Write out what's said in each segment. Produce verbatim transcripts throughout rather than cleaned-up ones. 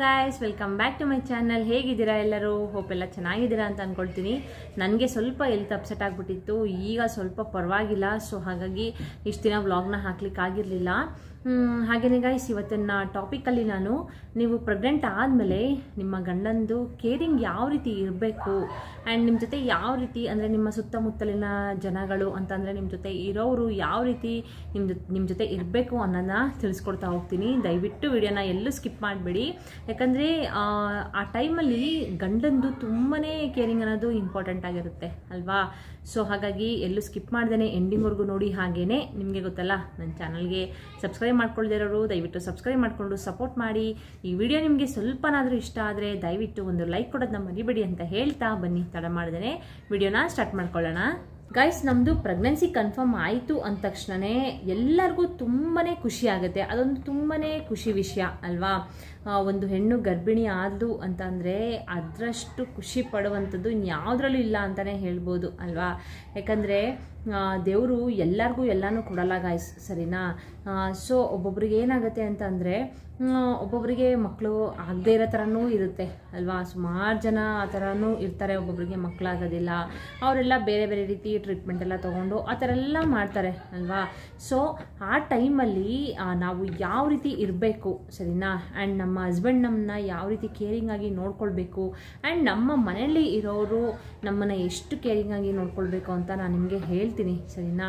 Guys welcome back to my channel ಹೇಗಿದ್ದೀರಾ ಎಲ್ಲರೂ hope ಎಲ್ಲ ಚೆನ್ನಾಗಿದ್ದೀರಾ ಅಂತ ಅನ್ಕೊಳ್ತೀನಿ ನನಗೆ ಸ್ವಲ್ಪ ಹೆಲ್ತ್ ಅಪ್ಸೆಟ್ ಆಗಿಬಿಟ್ಟಿತ್ತು ಈಗ ಸ್ವಲ್ಪ ಪರವಾಗಿಲ್ಲ ಸೋ ಹಾಗಾಗಿ ಇಷ್ಟು ದಿನ ವ್ಲಾಗ್ ನ ಹಾಕಲಿಕ್ಕೆ ಆಗಿರಲಿಲ್ಲ ಹಾಗೇನೇ गाइस ಇವತ್ತಿನ ಟಾಪಿಕ್ ಅಲ್ಲಿ ನಾನು ನೀವು ಪ್ರೆಗ್ನೆಂಟ್ ಆದ್ಮೇಲೆ ನಿಮ್ಮ ಗಂಡಂದು ಕೇರಿಂಗ್ ಯಾವ ರೀತಿ ಇರಬೇಕು ಅಂಡ್ ನಿಮ್ಮ ಜೊತೆ ಯಾವ ರೀತಿ ಅಂದ್ರೆ ನಿಮ್ಮ ಸುತ್ತಮುತ್ತಲಿನ ಜನಗಳು ಅಂತಂದ್ರೆ ನಿಮ್ಮ ಜೊತೆ ಇರೋರು ಯಾವ ರೀತಿ ನಿಮ್ಮ ನಿಮ್ಮ ಜೊತೆ ಇರಬೇಕು ಅನ್ನೋದನ್ನ ತಿಳಿಸ್ಕೊಡ್ತಾ ಹೋಗ್ತೀನಿ ದಯವಿಟ್ಟು ವಿಡಿಯೋನ ಎಲ್ಲೂ ಸ್ಕಿಪ್ ಮಾಡಬೇಡಿ ಯಾಕಂದ್ರೆ ಆ ಟೈಮಲ್ಲಿ ಗಂಡಂದು ತುಂಬಾನೇ ಕೇರಿಂಗ್ ಅನ್ನೋದು ಇಂಪಾರ್ಟೆಂಟ್ ಆಗಿರುತ್ತೆ ಅಲ್ವಾ ಸೊ ಹಾಗಾಗಿ ಎಲ್ಲೂ ಸ್ಕಿಪ್ ಮಾಡ್ದೇನೆ ಎಂಡಿಂಗ್ ವರೆಗೂ ನೋಡಿ ಹಾಗೇನೆ ನಿಮಗೆ ಗೊತ್ತಲ್ಲ ನನ್ನ ಚಾನಲ್ಗೆ ಸಬ್ಸ್ಕ್ರೈಬ್ ಮಾಡ್ಕೊಳ್ಳದಿರೋರು ದಯವಿಟ್ಟು ಸಬ್ಸ್ಕ್ರೈಬ್ ಮಾಡ್ಕೊಂಡು ಸಪೋರ್ಟ್ ಮಾಡಿ ಈ ವಿಡಿಯೋ ನಿಮಗೆ ಸ್ವಲ್ಪನಾದರೂ ಇಷ್ಟ ಆದರೆ ದಯವಿಟ್ಟು ಒಂದು ಲೈಕ್ ಕೊಡೋದನ್ನ ಮರಿಬೇಡಿ ಅಂತ ಹೇಳ್ತಾ ಬನ್ನಿ ತಡ ಮಾಡ್ದೇನೆ ವಿಡಿಯೋನ ಸ್ಟಾರ್ಟ್ ಮಾಡ್ಕೊಳ್ಳೋಣ ಗೈಸ್ ನಮ್ದು ಪ್ರೆಗ್ನೆನ್ಸಿ ಕನ್ಫರ್ಮ್ ಆಯಿತು ಅಂದ ತಕ್ಷಣನೇ ಎಲ್ಲರಿಗೂ ತುಂಬಾನೇ ಖುಷಿ ಆಗುತ್ತೆ ಅದೊಂದು ತುಂಬಾನೇ ಖುಷಿ ವಿಷಯ ಅಲ್ವಾ ಒಂದು ಹೆಣ್ಣು ಗರ್ಭಿಣಿ ಆದ್ಲು ಅಂತ ಅಂದ್ರೆ ಅದರಷ್ಟು ಖುಷಿ ಪಡುವಂಥದ್ದು ಇನ್ಯಾವುದ್ರಲ್ಲೂ ಇಲ್ಲ ಅಂತಾನೆ ಹೇಳ್ಬೋದು ಅಲ್ವಾ ಯಾಕಂದ್ರೆ ದೇವರು ಎಲ್ಲರಿಗೂ ಎಲ್ಲಾನು ಕೊಡಲ್ಲ ಗಾಯ್ಸ್ ಸರಿನಾ ಸೊ ಒಬ್ಬೊಬ್ರಿಗೆ ಏನಾಗುತ್ತೆ ಅಂತ ಅಂದ್ರೆ ಒಬ್ಬೊಬ್ಬರಿಗೆ ಮಕ್ಕಳು ಆಗದೆ ಇರೋ ಥರನೂ ಇರುತ್ತೆ ಅಲ್ವಾ ಸುಮಾರು ಜನ ಆ ಥರನೂ ಇರ್ತಾರೆ ಒಬ್ಬೊಬ್ಬರಿಗೆ ಮಕ್ಕಳಾಗೋದಿಲ್ಲ ಅವರೆಲ್ಲ ಬೇರೆ ಬೇರೆ ರೀತಿ ಟ್ರೀಟ್ಮೆಂಟ್ ಎಲ್ಲ ತೊಗೊಂಡು ಆ ಥರ ಎಲ್ಲ ಮಾಡ್ತಾರೆ ಅಲ್ವಾ ಸೊ ಆ ಟೈಮಲ್ಲಿ ನಾವು ಯಾವ ರೀತಿ ಇರಬೇಕು ಸರಿನಾ ಆ್ಯಂಡ್ ನಮ್ಮ ಹಸ್ಬೆಂಡ್ ನಮ್ಮನ್ನ ಯಾವ ರೀತಿ ಕೇರಿಂಗ್ ಆಗಿ ನೋಡ್ಕೊಳ್ಬೇಕು ಆ್ಯಂಡ್ ನಮ್ಮ ಮನೆಯಲ್ಲಿ ಇರೋರು ನಮ್ಮನ್ನು ಎಷ್ಟು ಕೇರಿಂಗ್ ಆಗಿ ನೋಡ್ಕೊಳ್ಬೇಕು ಅಂತ ನಾನು ನಿಮಗೆ ಹೇಳ್ತೀನಿ ಸರಿನಾ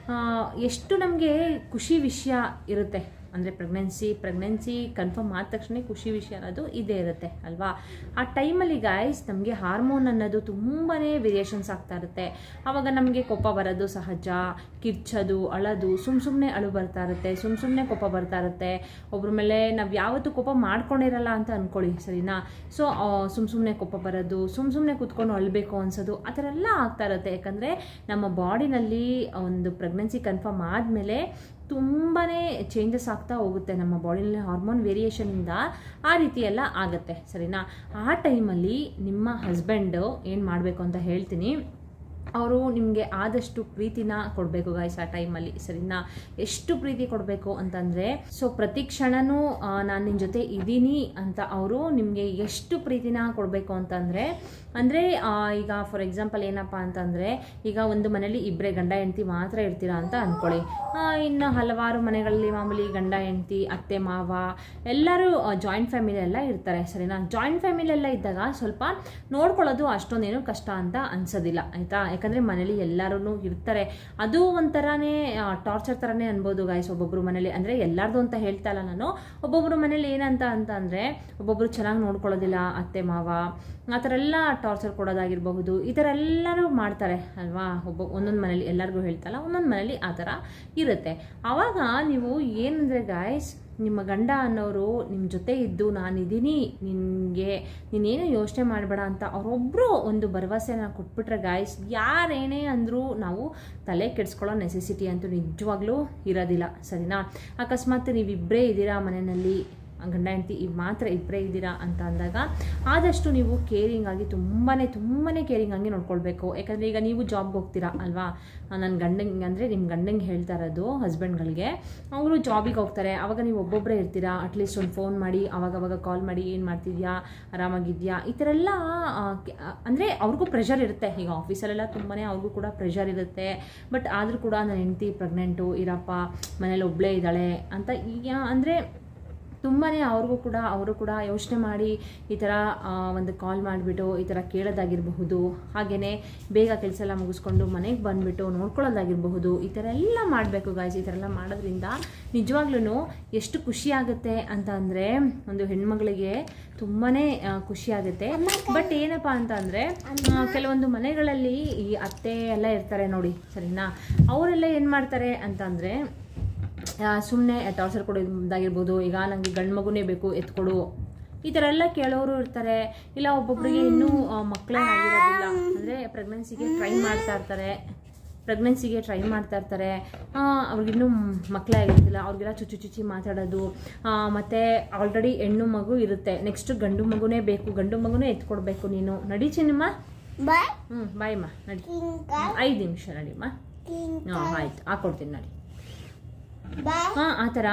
ಎಷ್ಟು ನಮಗೆ ಖುಷಿ ವಿಷಯ ಇರುತ್ತೆ ಅಂದರೆ ಪ್ರೆಗ್ನೆನ್ಸಿ ಪ್ರೆಗ್ನೆನ್ಸಿ ಕನ್ಫರ್ಮ್ ಆದ ತಕ್ಷಣ ಖುಷಿ ವಿಷಯ ಅನ್ನೋದು ಇದೇ ಇರುತ್ತೆ ಅಲ್ವಾ ಆ ಟೈಮಲ್ಲಿ ಗಾಯ್ಸ್ ನಮಗೆ ಹಾರ್ಮೋನ್ ಅನ್ನೋದು ತುಂಬಾ ವೇರಿಯೇಷನ್ಸ್ ಆಗ್ತಾ ಇರುತ್ತೆ ಆವಾಗ ನಮಗೆ ಕೋಪ ಬರೋದು ಸಹಜ ಕಿರ್ಚೋದು ಅಳೋದು ಸುಮ್ ಸುಮ್ಮನೆ ಅಳು ಬರ್ತಾ ಇರುತ್ತೆ ಸುಮ್ ಸುಮ್ಮನೆ ಕೋಪ ಬರ್ತಾ ಇರುತ್ತೆ ಒಬ್ರ ಮೇಲೆ ನಾವು ಯಾವತ್ತೂ ಕೋಪ ಮಾಡ್ಕೊಂಡಿರಲ್ಲ ಅಂತ ಅಂದ್ಕೊಳ್ಳಿ ಸರಿನಾ ಸೊ ಸುಮ್ ಸುಮ್ಮನೆ ಕೋಪ ಬರೋದು ಸುಮ್ ಸುಮ್ಮನೆ ಕೂತ್ಕೊಂಡು ಅಳಬೇಕು ಅನ್ಸೋದು ಆ ಥರ ಎಲ್ಲ ಆಗ್ತಾ ಇರುತ್ತೆ ಯಾಕಂದರೆ ನಮ್ಮ ಬಾಡಿನಲ್ಲಿ ಒಂದು ಪ್ರೆಗ್ನೆನ್ಸಿ ಕನ್ಫರ್ಮ್ ಆದಮೇಲೆ ತುಂಬಾ ಚೇಂಜಸ್ ಆಗ್ತಾ ಹೋಗುತ್ತೆ ನಮ್ಮ ಬಾಡಿನಲ್ಲಿ ಹಾರ್ಮೋನ್ ವೇರಿಯೇಷನಿಂದ ಆ ರೀತಿ ಎಲ್ಲ ಆಗುತ್ತೆ ಸರಿನಾ ಆ ಟೈಮಲ್ಲಿ ನಿಮ್ಮ ಹಸ್ಬೆಂಡ್ ಏನು ಮಾಡಬೇಕು ಅಂತ ಹೇಳ್ತೀನಿ ಅವರು ನಿಮಗೆ ಆದಷ್ಟು ಪ್ರೀತಿನ ಕೊಡಬೇಕು ಗಾಯ್ಸ್ ಆ ಟೈಮಲ್ಲಿ ಸರಿನಾ ಎಷ್ಟು ಪ್ರೀತಿ ಕೊಡಬೇಕು ಅಂತಂದರೆ ಸೊ ಪ್ರತಿ ಕ್ಷಣನೂ ನಾನು ನಿನ್ನ ಜೊತೆ ಇದ್ದೀನಿ ಅಂತ ಅವರು ನಿಮಗೆ ಎಷ್ಟು ಪ್ರೀತಿನ ಕೊಡಬೇಕು ಅಂತಂದರೆ ಅಂದರೆ ಈಗ ಫಾರ್ ಎಕ್ಸಾಂಪಲ್ ಏನಪ್ಪ ಅಂತಂದರೆ ಈಗ ಒಂದು ಮನೇಲಿ ಇಬ್ಬರೇ ಗಂಡ ಹೆಂಡತಿ ಮಾತ್ರ ಇರ್ತೀರಾ ಅಂತ ಅಂದ್ಕೊಳ್ಳಿ ಇನ್ನು ಹಲವಾರು ಮನೆಗಳಲ್ಲಿ ಮಾಮೂಲಿ ಗಂಡ ಹೆಂಡತಿ ಅತ್ತೆ ಮಾವ ಎಲ್ಲರೂ ಜಾಯಿಂಟ್ ಫ್ಯಾಮಿಲಿ ಎಲ್ಲ ಇರ್ತಾರೆ ಸರಿನಾ ಜಾಯಿಂಟ್ ಫ್ಯಾಮಿಲಿ ಎಲ್ಲ ಇದ್ದಾಗ ಸ್ವಲ್ಪ ನೋಡ್ಕೊಳ್ಳೋದು ಅಷ್ಟೊಂದೇನು ಕಷ್ಟ ಅಂತ ಅನ್ಸೋದಿಲ್ಲ ಆಯಿತಾ ಯಾಕಂದರೆ ಮನೇಲಿ ಎಲ್ಲರೂ ಇರ್ತಾರೆ ಅದು ಒಂಥರನೇ ಟಾರ್ಚರ್ ಥರನೇ ಅನ್ಬೋದು ಗಾಯ್ಸ್ ಒಬ್ಬೊಬ್ರು ಮನೇಲಿ ಅಂದರೆ ಎಲ್ಲರದು ಅಂತ ಹೇಳ್ತಾ ಇಲ್ಲ ನಾನು ಒಬ್ಬೊಬ್ರು ಮನೇಲಿ ಏನಂತ ಅಂತ ಅಂದರೆ ಒಬ್ಬೊಬ್ರು ಚೆನ್ನಾಗಿ ನೋಡ್ಕೊಳ್ಳೋದಿಲ್ಲ ಅತ್ತೆ ಮಾವ ಆ ಥರ ಎಲ್ಲ ಟಾರ್ಚರ್ ಕೊಡೋದಾಗಿರಬಹುದು ಈ ಥರ ಎಲ್ಲರೂ ಮಾಡ್ತಾರೆ ಅಲ್ವಾ ಒಬ್ಬ ಒಂದೊಂದು ಮನೇಲಿ ಎಲ್ಲರಿಗೂ ಹೇಳ್ತಲ್ಲ ಒಂದೊಂದು ಮನೇಲಿ ಆ ಥರ ಇರುತ್ತೆ ಆವಾಗ ನೀವು ಏನಂದರೆ ಗಾಯ್ಸ್ ನಿಮ್ಮ ಗಂಡ ಅನ್ನೋರು ನಿಮ್ಮ ಜೊತೆ ಇದ್ದು ನಾನಿದ್ದೀನಿ ನಿನಗೆ ನೀನೇನು ಯೋಚನೆ ಮಾಡಬೇಡ ಅಂತ ಅವರೊಬ್ಬರು ಒಂದು ಭರವಸೆನ ಕೊಟ್ಬಿಟ್ರೆ ಗಾಯ್ಸ್ ಯಾರೇನೇ ಅಂದರೂ ನಾವು ತಲೆ ಕೆಡಿಸ್ಕೊಳ್ಳೋ ನೆಸೆಸಿಟಿ ಅಂತೂ ನಿಜವಾಗ್ಲೂ ಇರೋದಿಲ್ಲ ಸರಿನಾ ಅಕಸ್ಮಾತ್ ನೀವಿಬ್ಬರೇ ಇದ್ದೀರಾ ಮನೆಯಲ್ಲಿ ಗಂಡ ಹೆಂಡತಿ ಈಗ ಮಾತ್ರ ಇಬ್ಬರೇ ಇದ್ದೀರಾ ಅಂತ ಅಂದಾಗ ಆದಷ್ಟು ನೀವು ಕೇರಿಂಗ್ ಆಗಿ ತುಂಬಾ ತುಂಬಾ ಕೇರಿಂಗ್ ಆಗಿ ನೋಡ್ಕೊಳ್ಬೇಕು ಯಾಕಂದರೆ ಈಗ ನೀವು ಜಾಬ್ಗೆ ಹೋಗ್ತೀರಾ ಅಲ್ವಾ ನನ್ನ ಗಂಡಂಗೆ ಅಂದರೆ ನಿಮ್ಮ ಗಂಡಂಗೆ ಹೇಳ್ತಾ ಇರೋದು ಹಸ್ಬೆಂಡ್ಗಳಿಗೆ ಅವರು ಜಾಬಿಗೆ ಹೋಗ್ತಾರೆ ಆವಾಗ ನೀವು ಒಬ್ಬೊಬ್ಬರೇ ಇರ್ತೀರಾ ಅಟ್ಲೀಸ್ಟ್ ಒಂದು ಫೋನ್ ಮಾಡಿ ಅವಾಗವಾಗ ಕಾಲ್ ಮಾಡಿ ಏನು ಮಾಡ್ತಿದ್ಯಾ ಆರಾಮಾಗಿದ್ಯಾ ಈ ಥರ ಎಲ್ಲ ಅಂದರೆ ಅವ್ರಿಗೂ ಪ್ರೆಷರ್ ಇರುತ್ತೆ ಈಗ ಆಫೀಸಲ್ಲೆಲ್ಲ ತುಂಬಾ ಅವ್ರಿಗೂ ಕೂಡ ಪ್ರೆಷರ್ ಇರುತ್ತೆ ಬಟ್ ಆದರೂ ಕೂಡ ನನ್ನ ಹೆಂಡತಿ ಪ್ರೆಗ್ನೆಂಟು ಇರಪ್ಪ ಮನೇಲಿ ಒಬ್ಬಳೇ ಇದ್ದಾಳೆ ಅಂತ ಈಗ ಅಂದರೆ ತುಂಬಾ ಅವ್ರಿಗೂ ಕೂಡ ಅವರು ಕೂಡ ಯೋಚನೆ ಮಾಡಿ ಈ ಥರ ಒಂದು ಕಾಲ್ ಮಾಡಿಬಿಟ್ಟು ಈ ಥರ ಕೇಳೋದಾಗಿರಬಹುದು ಹಾಗೆಯೇ ಬೇಗ ಕೆಲಸ ಎಲ್ಲ ಮುಗಿಸ್ಕೊಂಡು ಮನೆಗೆ ಬಂದುಬಿಟ್ಟು ನೋಡ್ಕೊಳ್ಳೋದಾಗಿರಬಹುದು ಈ ಥರ ಎಲ್ಲ ಮಾಡಬೇಕು ಗಾಯ್ಸ್ ಈ ಥರ ಎಲ್ಲ ಮಾಡೋದ್ರಿಂದ ನಿಜವಾಗ್ಲೂ ಎಷ್ಟು ಖುಷಿ ಆಗುತ್ತೆ ಅಂತ ಅಂದರೆ ಒಂದು ಹೆಣ್ಮಗಳಿಗೆ ತುಂಬಾ ಖುಷಿ ಆಗುತ್ತೆ ಬಟ್ ಏನಪ್ಪ ಅಂತ ಅಂದರೆ ಕೆಲವೊಂದು ಮನೆಗಳಲ್ಲಿ ಈ ಅತ್ತೆ ಎಲ್ಲ ಇರ್ತಾರೆ ನೋಡಿ ಸರಿನಾ ಅವರೆಲ್ಲ ಏನು ಮಾಡ್ತಾರೆ ಅಂತಂದರೆ ಸುಮ್ಮನೆ ಟಾರ್ಚರ್ ಕೊಡೋದಾಗಿರ್ಬೋದು ಈಗ ನನಗೆ ಗಂಡು ಮಗುನೇ ಬೇಕು ಎತ್ಕೊಡು ಈ ಥರ ಎಲ್ಲ ಕೇಳೋರು ಇರ್ತಾರೆ ಇಲ್ಲ ಒಬ್ಬೊಬ್ಬರಿಗೆ ಇನ್ನೂ ಮಕ್ಕಳೇ ಆಗಿರೋದಿಲ್ಲ ಅಂದರೆ ಪ್ರೆಗ್ನೆನ್ಸಿಗೆ ಟ್ರೈ ಮಾಡ್ತಾ ಇರ್ತಾರೆ ಪ್ರೆಗ್ನೆನ್ಸಿಗೆ ಟ್ರೈ ಮಾಡ್ತಾ ಇರ್ತಾರೆ ಅವ್ರಿಗಿನ್ನೂ ಮಕ್ಕಳೇ ಆಗಿರ್ತಿಲ್ಲ ಅವ್ರಿಗೆಲ್ಲ ಚುಚ್ಚು ಚುಚ್ಚಿ ಮಾತಾಡೋದು ಮತ್ತು ಆಲ್ರೆಡಿ ಹೆಣ್ಣು ಮಗು ಇರುತ್ತೆ ನೆಕ್ಸ್ಟ್ ಗಂಡು ಮಗುನೇ ಬೇಕು ಗಂಡು ಮಗುನೇ ಎತ್ಕೊಡ್ಬೇಕು ನೀನು ನಡಿ ಚಿನ್ನಮ್ಮ ಬಾಯ್ ಹ್ಞೂ ಬಾಯಮ್ಮ ನಡಿ ಐದು ನಿಮಿಷ ನಡಿಮ್ಮ ಹಾಂ ಆಯ್ತು ಹಾಕ್ಕೊಡ್ತೀನಿ ನಡಿ ಹಾಂ ಆ ಥರ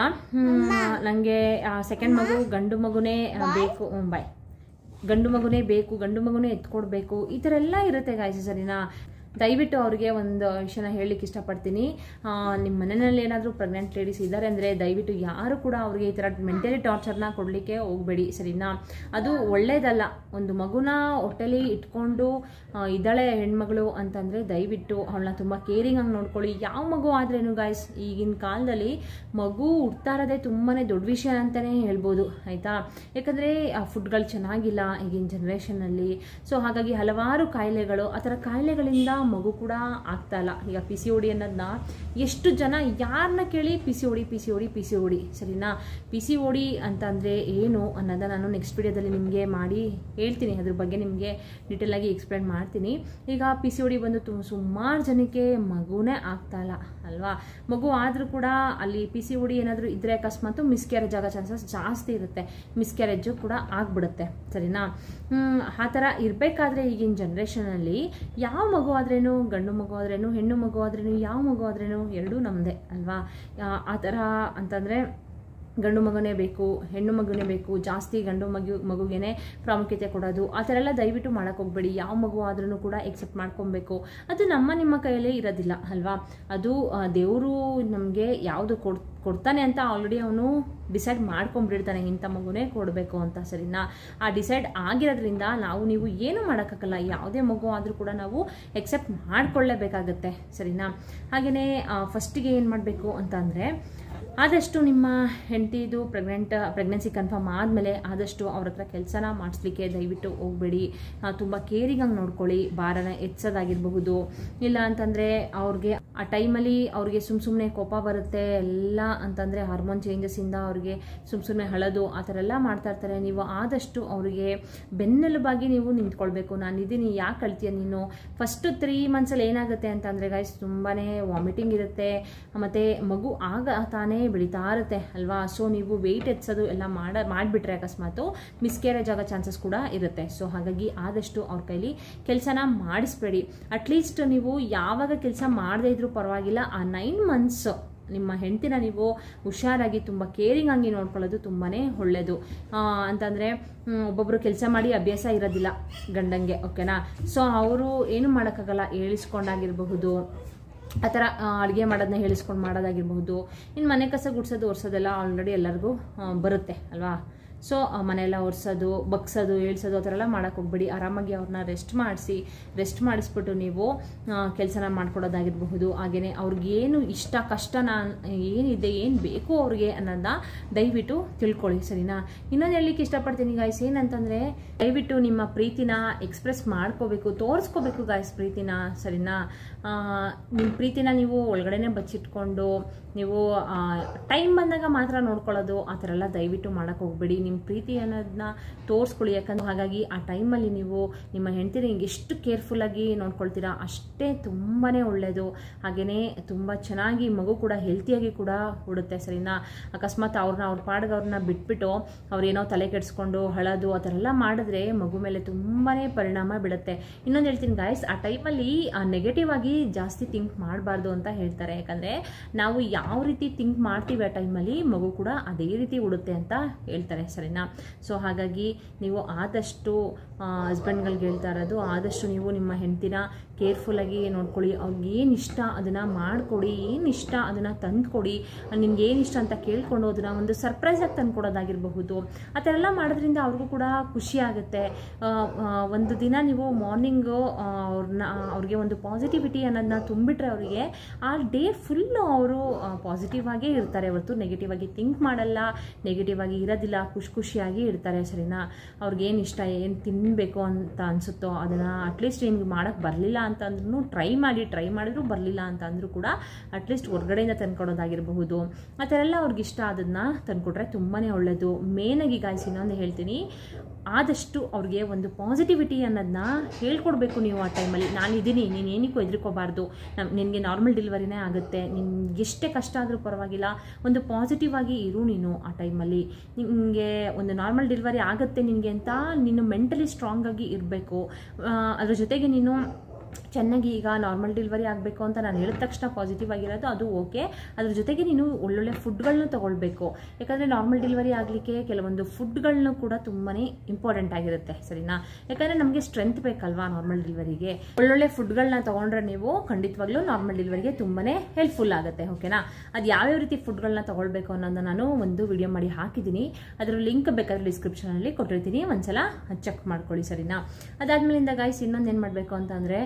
ನನಗೆ ಸೆಕೆಂಡ್ ಮಗು ಗಂಡು ಮಗುನೇ ಬೇಕು, ಬಾಯ್, ಗಂಡು ಮಗುನೇ ಬೇಕು, ಗಂಡು ಮಗುನೇ ಎತ್ಕೊಡ್ಬೇಕು, ಈ ಥರ ಎಲ್ಲ ಇರುತ್ತೆ ಗಾಯ್ಸ್. ಸರಿನಾ? ದಯವಿಟ್ಟು ಅವ್ರಿಗೆ ಒಂದು ವಿಷಯನ ಹೇಳಲಿಕ್ಕೆ ಇಷ್ಟಪಡ್ತೀನಿ. ನಿಮ್ಮ ಮನೆಯಲ್ಲಿ ಏನಾದರೂ ಪ್ರೆಗ್ನೆಂಟ್ ಲೇಡೀಸ್ ಇದ್ದಾರೆ ಅಂದರೆ ದಯವಿಟ್ಟು ಯಾರು ಕೂಡ ಅವ್ರಿಗೆ ಈ ಥರ ಮೆಂಟಲಿ ಟಾರ್ಚರ್ನ ಕೊಡಲಿಕ್ಕೆ ಹೋಗಬೇಡಿ. ಸರಿನಾ? ಅದು ಒಳ್ಳೇದಲ್ಲ. ಒಂದು ಮಗುನ ಹೊಟ್ಟೆಲಿ ಇಟ್ಕೊಂಡು ಇದ್ದಾಳೆ ಹೆಣ್ಮಗಳು ಅಂತಂದರೆ ದಯವಿಟ್ಟು ಅವಳನ್ನ ತುಂಬ ಕೇರಿಂಗ್ ಆಗಿ ನೋಡ್ಕೊಳ್ಳಿ. ಯಾವ ಮಗು ಆದ್ರೇನು ಗಾಯ್ಸ್, ಈಗಿನ ಕಾಲದಲ್ಲಿ ಮಗು ಹುಡ್ತಾ ಇರೋದೇ ತುಂಬಾ ದೊಡ್ಡ ವಿಷಯ ಅಂತಲೇ ಹೇಳ್ಬೋದು, ಆಯಿತಾ? ಯಾಕಂದರೆ ಫುಡ್ಗಳು ಚೆನ್ನಾಗಿಲ್ಲ ಈಗಿನ ಜನ್ರೇಷನ್ನಲ್ಲಿ. ಸೊ ಹಾಗಾಗಿ ಹಲವಾರು ಕಾಯಿಲೆಗಳು, ಆ ಥರ ಕಾಯಿಲೆಗಳಿಂದ ಮಗು ಕೂಡ ಆಗ್ತಾ ಇಲ್ಲ. ಈಗ ಪಿ ಸಿ ಓಡಿ ಅನ್ನೋದನ್ನ ಎಷ್ಟು ಜನ ಯಾರನ್ನ ಕೇಳಿ P C O D P C O D P C O D ಸರಿನಾ? ಪಿ ಸಿ ಓಡಿ ಅಂತಂದರೆ ಏನು ಅನ್ನೋದನ್ನ ನಾನು ನೆಕ್ಸ್ಟ್ ವಿಡಿಯೋದಲ್ಲಿ ನಿಮಗೆ ಮಾಡಿ ಹೇಳ್ತೀನಿ. ಅದ್ರ ಬಗ್ಗೆ ನಿಮಗೆ ಡೀಟೇಲ್ ಆಗಿ ಎಕ್ಸ್ಪ್ಲೇನ್ ಮಾಡ್ತೀನಿ. ಈಗ ಪಿ ಸಿ ಓಡಿ ಬಂದು ತುಂಬ ಸುಮಾರು ಜನಕ್ಕೆ ಮಗುನೇ ಆಗ್ತಾ ಇಲ್ಲ ಅಲ್ವಾ? ಮಗು ಆದರೂ ಕೂಡ ಅಲ್ಲಿ ಪಿ ಸಿ ಓಡಿ ಏನಾದರೂ ಇದ್ದರೆ ಅಕಸ್ಮಾತ್ ಮಿಸ್ಕ್ಯಾರೇಜ್ ಆಗೋ ಚಾನ್ಸಸ್ ಜಾಸ್ತಿ ಇರುತ್ತೆ, ಮಿಸ್ಕ್ಯಾರೇಜು ಕೂಡ ಆಗ್ಬಿಡುತ್ತೆ. ಸರಿನಾ? ಆ ಥರ ಇರಬೇಕಾದ್ರೆ ಈಗಿನ ಜನ್ರೇಷನಲ್ಲಿ ಯಾವ ಮಗು ಆದ್ರೇನು, ಗಂಡು ಮಗು ಆದ್ರೇನು, ಹೆಣ್ಣು ಮಗು ಆದ್ರೇನು, ಯಾವ ಮಗು ಆದ್ರೇನು ಎರಡೂ ನಮ್ಮದೇ ಅಲ್ವಾ? ಆ ಥರ ಅಂತಂದರೆ ಗಂಡು ಮಗುನೇ ಬೇಕು, ಹೆಣ್ಣು ಮಗುನೇ ಬೇಕು, ಜಾಸ್ತಿ ಗಂಡು ಮಗು ಮಗುಗೇನೆ ಪ್ರಾಮುಖ್ಯತೆ ಕೊಡೋದು, ಆ ಥರ ಎಲ್ಲ ದಯವಿಟ್ಟು ಮಾಡೋಕ್ಕೆ ಹೋಗ್ಬೇಡಿ. ಯಾವ ಮಗು ಆದ್ರೂ ಕೂಡ ಎಕ್ಸೆಪ್ಟ್ ಮಾಡ್ಕೊಬೇಕು. ಅದು ನಮ್ಮ ನಿಮ್ಮ ಕೈಯಲ್ಲೇ ಇರೋದಿಲ್ಲ ಅಲ್ವಾ? ಅದು ದೇವರು ನಮಗೆ ಯಾವುದು ಕೊಡ್ ಕೊಡ್ತಾನೆ ಅಂತ ಆಲ್ರೆಡಿ ಅವನು ಡಿಸೈಡ್ ಮಾಡ್ಕೊಂಡ್ಬಿಡ್ತಾನೆ, ಇಂಥ ಮಗುನೇ ಕೊಡಬೇಕು ಅಂತ. ಸರಿನಾ? ಆ ಡಿಸೈಡ್ ಆಗಿರೋದ್ರಿಂದ ನಾವು ನೀವು ಏನೂ ಮಾಡೋಕ್ಕಾಗಲ್ಲ. ಯಾವುದೇ ಮಗು ಆದರೂ ಕೂಡ ನಾವು ಎಕ್ಸೆಪ್ಟ್ ಮಾಡ್ಕೊಳ್ಳೇಬೇಕಾಗತ್ತೆ. ಸರಿನಾ? ಹಾಗೆಯೇ ಫಸ್ಟಿಗೆ ಏನು ಮಾಡಬೇಕು ಅಂತ ಅಂದರೆ, ಆದಷ್ಟು ನಿಮ್ಮ ಹೆಂಡತಿದು ಪ್ರೆಗ್ನೆಂಟ್ ಪ್ರೆಗ್ನೆನ್ಸಿ ಕನ್ಫರ್ಮ್ ಆದಮೇಲೆ ಆದಷ್ಟು ಅವ್ರ ಹತ್ರ ಕೆಲಸನ ಮಾಡಿಸ್ಲಿಕ್ಕೆ ದಯವಿಟ್ಟು ಹೋಗಬೇಡಿ. ತುಂಬ ಕೇರಿಂಗಾಗಿ ನೋಡ್ಕೊಳ್ಳಿ. ಭಾರನ ಎತ್ಸೋದಾಗಿರಬಹುದು, ಇಲ್ಲ ಅಂತಂದರೆ ಅವ್ರಿಗೆ ಆ ಟೈಮಲ್ಲಿ ಅವ್ರಿಗೆ ಸುಮ್ಮ ಸುಮ್ಮನೆ ಕೋಪ ಬರುತ್ತೆ ಎಲ್ಲ ಅಂತಂದರೆ ಹಾರ್ಮೋನ್ ಚೇಂಜಸ್ಸಿಂದ ಅವ್ರಿಗೆ ಸುಮ್ಮ ಸುಮ್ಮನೆ ಹಳೋದು ಆ ಥರ ಎಲ್ಲ ಮಾಡ್ತಾ ಇರ್ತಾರೆ. ನೀವು ಆದಷ್ಟು ಅವರಿಗೆ ಬೆನ್ನೆಲುಬಾಗಿ ನೀವು ನಿಂತ್ಕೊಳ್ಬೇಕು. ನಾನು ಇದೀನಿ, ಯಾಕೆ ಕಳ್ತೀಯ ನೀನು? ಫಸ್ಟು ತ್ರೀ ಮಂತ್ಸಲ್ಲಿ ಏನಾಗುತ್ತೆ ಅಂತಂದರೆ ಗೈಸ್, ತುಂಬಾ ವಾಮಿಟಿಂಗ್ ಇರುತ್ತೆ, ಮತ್ತು ಮಗು ಆಗ ತಾನೇ ಬೆಳೀತಾ ಇರುತ್ತೆ ಅಲ್ವಾ? ಸೊ ನೀವು ವೆಯ್ಟ್ ಎತ್ಸೋದು ಎಲ್ಲ ಮಾಡ ಮಾಡಿಬಿಟ್ರೆ ಅಕಸ್ಮಾತು ಮಿಸ್ಕ್ಯಾರೇಜ್ ಆಗೋ ಚಾನ್ಸಸ್ ಕೂಡ ಇರುತ್ತೆ. ಸೊ ಹಾಗಾಗಿ ಆದಷ್ಟು ಅವ್ರ ಕೈಲಿ ಕೆಲಸನ ಮಾಡಿಸ್ಬೇಡಿ. ಅಟ್ಲೀಸ್ಟ್ ನೀವು ಯಾವಾಗ ಕೆಲಸ ಮಾಡದೇ ಇದ್ರೂ ಪರವಾಗಿಲ್ಲ, ಆ ನೈನ್ ಮಂತ್ಸ್ ನಿಮ್ಮ ಹೆಂಡತಿನ ನೀವು ಹುಷಾರಾಗಿ ತುಂಬ ಕೇರಿಂಗ್ ಆಗಿ ನೋಡ್ಕೊಳ್ಳೋದು ತುಂಬಾ ಒಳ್ಳೆಯದು. ಅಂತಂದರೆ ಒಬ್ಬೊಬ್ಬರು ಕೆಲಸ ಮಾಡಿ ಅಭ್ಯಾಸ ಇರೋದಿಲ್ಲ ಗಂಡಂಗೆ, ಓಕೆನಾ? ಸೊ ಅವರು ಏನು ಮಾಡೋಕ್ಕಾಗಲ್ಲ, ಹೇಳಿಸ್ಕೊಂಡಾಗಿರಬಹುದು, ಆ ಥರ ಅಡುಗೆ ಮಾಡೋದನ್ನ ಹೇಳಿಸ್ಕೊಂಡು ಮಾಡೋದಾಗಿರ್ಬಹುದು. ಇನ್ನು ಮನೆ ಕಸ ಗುಡಿಸೋದು ಒರೆಸೋದೆಲ್ಲ ಆಲ್ರೆಡಿ ಎಲ್ಲರಿಗೂ ಬರುತ್ತೆ ಅಲ್ವಾ? ಸೊ ಮನೆಯೆಲ್ಲ ಒರೆಸೋದು, ಬಗ್ಸೋದು, ಏಳ್ಸೋದು ಆ ಥರ ಎಲ್ಲ ಮಾಡೋಕ್ಕೆ ಹೋಗ್ಬೇಡಿ. ಆರಾಮಾಗಿ ಅವ್ರನ್ನ ರೆಸ್ಟ್ ಮಾಡಿಸಿ, ರೆಸ್ಟ್ ಮಾಡಿಸ್ಬಿಟ್ಟು ನೀವು ಕೆಲಸನ ಮಾಡ್ಕೊಡೋದಾಗಿರಬಹುದು. ಹಾಗೆಯೇ ಅವ್ರಿಗೇನು ಇಷ್ಟ ಕಷ್ಟನ ಏನಿದೆ, ಏನು ಬೇಕು ಅವ್ರಿಗೆ ಅನ್ನೋದನ್ನ ದಯವಿಟ್ಟು ತಿಳ್ಕೊಳ್ಳಿ. ಸರಿನಾ? ಇನ್ನೊಂದು ಹೇಳಲಿಕ್ಕೆ ಇಷ್ಟಪಡ್ತೀನಿ ಗಾಯ್ಸ್, ಏನಂತಂದರೆ ದಯವಿಟ್ಟು ನಿಮ್ಮ ಪ್ರೀತಿನ ಎಕ್ಸ್ಪ್ರೆಸ್ ಮಾಡ್ಕೋಬೇಕು, ತೋರಿಸ್ಕೋಬೇಕು ಗಾಯ್ಸ್ ಪ್ರೀತಿನ. ಸರಿನಾ? ನಿಮ್ಮ ಪ್ರೀತಿನ ನೀವು ಒಳಗಡೆನೆ ಬಚ್ಚಿಟ್ಕೊಂಡು ನೀವು ಟೈಮ್ ಬಂದಾಗ ಮಾತ್ರ ನೋಡ್ಕೊಳ್ಳೋದು ಆ ಥರ ಎಲ್ಲ ದಯವಿಟ್ಟು ಮಾಡೋಕ್ಕೆ ಹೋಗ್ಬೇಡಿ. ನಿಮ್ಮ ಪ್ರೀತಿ ಅನ್ನೋದನ್ನ ತೋರಿಸ್ಕೊಳ್ಳಿ. ಯಾಕಂದ್ರೆ ಹಾಗಾಗಿ ಆ ಟೈಮಲ್ಲಿ ನೀವು ನಿಮ್ಮ ಹೆಂಡತಿನ ಎಷ್ಟು ಕೇರ್ಫುಲ್ಲಾಗಿ ನೋಡ್ಕೊಳ್ತೀರಾ ಅಷ್ಟೇ ತುಂಬಾ ಒಳ್ಳೆಯದು. ಹಾಗೆಯೇ ತುಂಬ ಚೆನ್ನಾಗಿ ಮಗು ಕೂಡ ಹೆಲ್ತಿಯಾಗಿ ಕೂಡ ಹುಡುತ್ತೆ. ಸರಿನಾ? ಅಕಸ್ಮಾತ್ ಅವ್ರನ್ನ ಅವ್ರ ಪಾಡ್ಗೆ ಅವ್ರನ್ನ ಬಿಟ್ಬಿಟ್ಟು ಅವ್ರೇನೋ ತಲೆ ಕೆಡಿಸ್ಕೊಂಡು ಹಳೋದು ಆ ಥರ ಎಲ್ಲ ಮಾಡಿದ್ರೆ ಮಗು ಮೇಲೆ ತುಂಬಾ ಪರಿಣಾಮ ಬೀಳುತ್ತೆ. ಇನ್ನೊಂದು ಹೇಳ್ತೀನಿ ಗಾಯ್ಸ್, ಆ ಟೈಮಲ್ಲಿ ನೆಗೆಟಿವ್ ಆಗಿ ಜಾಸ್ತಿ ಥಿಂಕ್ ಮಾಡಬಾರ್ದು ಅಂತ ಹೇಳ್ತಾರೆ. ಯಾಕಂದರೆ ನಾವು ಯಾವ ರೀತಿ ಥಿಂಕ್ ಮಾಡ್ತೀವಿ ಆ ಟೈಮಲ್ಲಿ ಮಗು ಕೂಡ ಅದೇ ರೀತಿ ಉಡುತ್ತೆ ಅಂತ ಹೇಳ್ತಾರೆ. ಸರಿನಾ? ಸೊ ಹಾಗಾಗಿ ನೀವು ಆದಷ್ಟು ಹಸ್ಬೆಂಡ್ಗಳಿಗೆ ಹೇಳ್ತಾ ಇರೋದು, ಆದಷ್ಟು ನೀವು ನಿಮ್ಮ ಹೆಂಡತಿನ ಕೇರ್ಫುಲ್ಲಾಗಿ ನೋಡ್ಕೊಳ್ಳಿ. ಅವ್ರಿಗೆ ಏನು ಇಷ್ಟ ಅದನ್ನು ಮಾಡಿಕೊಡಿ, ಏನು ಇಷ್ಟ ಅದನ್ನು ತಂದುಕೊಡಿ. ನಿಮ್ಗೆ ಏನು ಇಷ್ಟ ಅಂತ ಕೇಳ್ಕೊಂಡು ಅದನ್ನು ಒಂದು ಸರ್ಪ್ರೈಸಾಗಿ ತಂದುಕೊಡೋದಾಗಿರಬಹುದು. ಆ ಥರ ಎಲ್ಲ ಮಾಡೋದ್ರಿಂದ ಅವ್ರಿಗೂ ಕೂಡ ಖುಷಿ ಆಗುತ್ತೆ. ಒಂದು ದಿನ ನೀವು ಮಾರ್ನಿಂಗು ಅವ್ರನ್ನ ಅವ್ರಿಗೆ ಒಂದು ಪಾಸಿಟಿವಿಟಿ ಅನ್ನೋದನ್ನ ತುಂಬಿಟ್ರೆ ಅವರಿಗೆ ಆ ಡೇ ಫುಲ್ಲು ಅವರು ಪಾಸಿಟಿವ್ ಆಗೇ ಇರ್ತಾರೆ ಹೊರತು ನೆಗೆಟಿವ್ ಆಗಿ ಥಿಂಕ್ ಮಾಡಲ್ಲ, ನೆಗೆಟಿವ್ ಆಗಿ ಇರೋದಿಲ್ಲ, ಖುಷಿ ಖುಷಿಯಾಗಿ ಇರ್ತಾರೆ. ಸರಿನಾ? ಅವ್ರಿಗೇನು ಇಷ್ಟ, ಏನು ತಿನ್ನಬೇಕು ಅಂತ ಅನಿಸುತ್ತೋ ಅದನ್ನು ಅಟ್ಲೀಸ್ಟ್ ನಿಮ್ಗೆ ಮಾಡೋಕ್ಕೆ ಬರಲಿಲ್ಲ ಅಂತಂದ್ರೂ ಟ್ರೈ ಮಾಡಿ, ಟ್ರೈ ಮಾಡಿದ್ರು ಬರಲಿಲ್ಲ ಅಂತ ಅಂದರೂ ಕೂಡ ಅಟ್ಲೀಸ್ಟ್ ಹೊರಗಡೆಯಿಂದ ತಂದ್ಕೊಡೋದಾಗಿರಬಹುದು. ಆ ಥರ ಎಲ್ಲ ಅವ್ರಿಗೆ ಇಷ್ಟ ಅದನ್ನು ತಂದುಕೊಟ್ರೆ ತುಂಬಾ ಒಳ್ಳೆಯದು. ಮೇನಾಗಿ ಗಾಯ್ಸ್ ಇನ್ನೊಂದು ಹೇಳ್ತೀನಿ, ಆದಷ್ಟು ಅವ್ರಿಗೆ ಒಂದು ಪಾಸಿಟಿವಿಟಿ ಅನ್ನೋದನ್ನ ಹೇಳ್ಕೊಡ್ಬೇಕು ನೀವು ಆ ಟೈಮಲ್ಲಿ. ನಾನಿದ್ದೀನಿ, ನೀನು ಏನಕ್ಕೂ ಹೆದರ್ಕೋಬಾರ್ದು, ನಮ್ಮ ನಿನಗೆ ನಾರ್ಮಲ್ ಡೆಲಿವರಿನೇ ಆಗುತ್ತೆ, ನಿನ್ಗೆ ಎಷ್ಟೇ ಕಷ್ಟ ಆದರೂ ಪರವಾಗಿಲ್ಲ, ಒಂದು ಪಾಸಿಟಿವ್ ಆಗಿ ಇರು ನೀನು ಆ ಟೈಮಲ್ಲಿ. ನಿಮಗೆ ಒಂದು ನಾರ್ಮಲ್ ಡೆಲಿವರಿ ಆಗುತ್ತೆ ನಿನಗೆ ಅಂತ ನೀನು ಮೆಂಟಲಿ ಸ್ಟ್ರಾಂಗಾಗಿ ಇರಬೇಕು. ಅದ್ರ ಜೊತೆಗೆ ನೀನು ಚೆನ್ನಾಗಿ ಈಗ ನಾರ್ಮಲ್ ಡೆಲಿವರಿ ಆಗಬೇಕು ಅಂತ ನಾನು ಹೇಳಿದ ತಕ್ಷಣ ಪಾಸಿಟಿವ್ ಆಗಿರೋದು ಅದು ಓಕೆ. ಅದ್ರ ಜೊತೆಗೆ ನೀನು ಒಳ್ಳೊಳ್ಳೆ ಫುಡ್ಗಳನ್ನ ತೊಗೊಳ್ಬೇಕು. ಯಾಕಂದರೆ ನಾರ್ಮಲ್ ಡೆಲಿವರಿ ಆಗಲಿಕ್ಕೆ ಕೆಲವೊಂದು ಫುಡ್ಗಳನ್ನೂ ಕೂಡ ತುಂಬಾ ಇಂಪಾರ್ಟೆಂಟ್ ಆಗಿರುತ್ತೆ ಸರಿನಾ. ಯಾಕಂದರೆ ನಮಗೆ ಸ್ಟ್ರೆಂತ್ ಬೇಕಲ್ವಾ ನಾರ್ಮಲ್ ಡೆಲಿವರಿಗೆ. ಒಳ್ಳೊಳ್ಳೆ ಫುಡ್ಗಳನ್ನ ತೊಗೊಂಡ್ರೆ ನೀವು ಖಂಡಿತವಾಗ್ಲೂ ನಾರ್ಮಲ್ ಡೆಲಿವರಿಗೆ ತುಂಬಾ ಹೆಲ್ಪ್ಫುಲ್ ಆಗುತ್ತೆ ಓಕೆನಾ. ಅದು ಯಾವ್ಯಾವ ರೀತಿ ಫುಡ್ಗಳನ್ನ ತೊಗೊಳ್ಬೇಕು ಅನ್ನೋದನ್ನ ನಾನು ಒಂದು ವಿಡಿಯೋ ಮಾಡಿ ಹಾಕಿದ್ದೀನಿ. ಅದರ ಲಿಂಕ್ ಬೇಕಾದ್ರೆ ಡಿಸ್ಕ್ರಿಪ್ಷನಲ್ಲಿ ಕೊಟ್ಟಿರ್ತೀನಿ, ಒಂದ್ಸಲ ಚೆಕ್ ಮಾಡ್ಕೊಳ್ಳಿ ಸರಿನಾ. ಅದಾದ್ಮೇಲಿಂದ ಗಾಯ್ಸ್ ಇನ್ನೊಂದು ಏನು ಮಾಡಬೇಕು ಅಂತಂದರೆ